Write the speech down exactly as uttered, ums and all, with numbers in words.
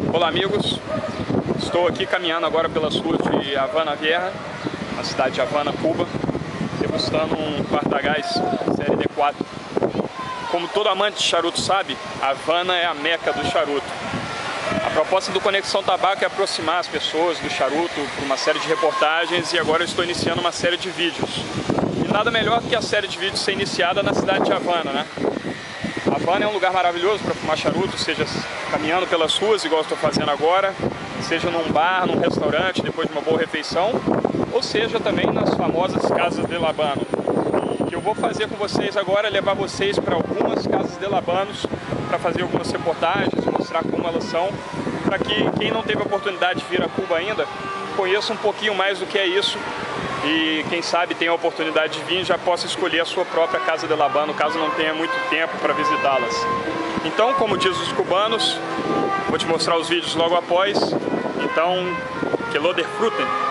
Olá amigos, estou aqui caminhando agora pelas ruas de Havana Vieja, na cidade de Havana, Cuba, degustando um quarta gás série D quatro. Como todo amante de charuto sabe, Havana é a meca do charuto. A proposta do Conexão Tabaco é aproximar as pessoas do charuto por uma série de reportagens, e agora eu estou iniciando uma série de vídeos. E nada melhor que a série de vídeos ser iniciada na cidade de Havana, né? Havana é um lugar maravilhoso para fumar charuto, seja caminhando pelas ruas, igual estou fazendo agora, seja num bar, num restaurante, depois de uma boa refeição, ou seja também nas famosas casas de L'Habano. O que eu vou fazer com vocês agora é levar vocês para algumas casas de L'Habanos para fazer algumas reportagens, mostrar como elas são, para que quem não teve a oportunidade de vir a Cuba ainda, conheça um pouquinho mais do que é isso. E quem sabe tenha a oportunidade de vir, já possa escolher a sua própria casa de L'Habano, caso não tenha muito tempo para visitá-las. Então, como diz os cubanos, vou te mostrar os vídeos logo após. Então, que lo disfrutem!